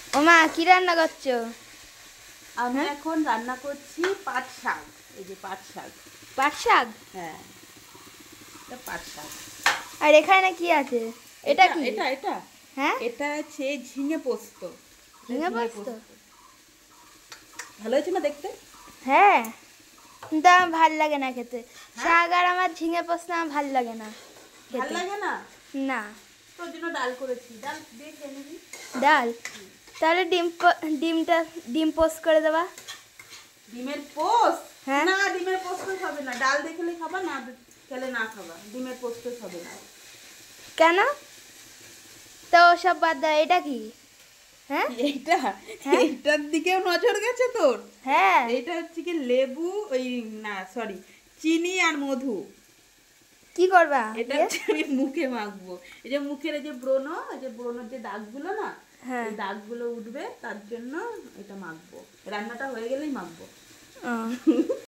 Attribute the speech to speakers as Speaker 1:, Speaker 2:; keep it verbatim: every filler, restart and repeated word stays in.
Speaker 1: ও মা কি রান্না করছো?
Speaker 2: আমি এখন রান্না করছি পাট শাক। এই যে পাট শাক।
Speaker 1: পাট শাক?
Speaker 2: হ্যাঁ, এটা পাট শাক।
Speaker 1: আর এখানে কি আছে? এটা
Speaker 2: এটা
Speaker 1: কি?
Speaker 2: এটা এটা
Speaker 1: হ্যাঁ,
Speaker 2: এটা আছে ঝিঙে পোস্ত। এটা
Speaker 1: ঝিঙে
Speaker 2: ঝিঙে
Speaker 1: পোস্ত।
Speaker 2: পোস্ত। ভালো হয়েছে না দেখতে?
Speaker 1: হ্যাঁ, কিন্তু আমার ভাল লাগে না খেতে।
Speaker 2: হ্যাঁ,
Speaker 1: শাক আর আমার ঝিঙে পোস্ত আমার ভাল লাগে না
Speaker 2: ভাল
Speaker 1: খেতে।
Speaker 2: লাগে না?
Speaker 1: না।
Speaker 2: তোর জন্য ডাল করেছি। ডাল দিয়ে খেয়ে নিবি।
Speaker 1: ডাল? তাহলে ডিম প- ডিমটা ডিম পোস্ট করে দেবা।
Speaker 2: ডিমের পোস্ত?
Speaker 1: হ্যাঁ।
Speaker 2: না, ডিমের পোস্ত হবে না। ডাল দিয়ে খেলে খাবা, না খেলে না খাবা। ডিমের পোস্ত হবে না।
Speaker 1: কেন? তো সব বাদ দাও, এটা কি? হ্যাঁ
Speaker 2: এইটা
Speaker 1: হ্যাঁ
Speaker 2: এইটার দিকেও নজর গেছে তোর?
Speaker 1: হ্যাঁ।
Speaker 2: এইটা হচ্ছে কি লেবু, ওই না সরি, চিনি আর মধু।
Speaker 1: কি করবা
Speaker 2: এটা
Speaker 1: দিয়ে?
Speaker 2: হচ্ছে আমি মুখে মাখবো। এই যে মুখের এই যে ব্রণ, এই যে ব্রণের যে দাগগুলো না,
Speaker 1: হ্যাঁ।
Speaker 2: এই দাগগুলো উঠবে, তার জন্য এটা মাখবো। রান্নাটা হয়ে গেলেই মাখবো।
Speaker 1: ও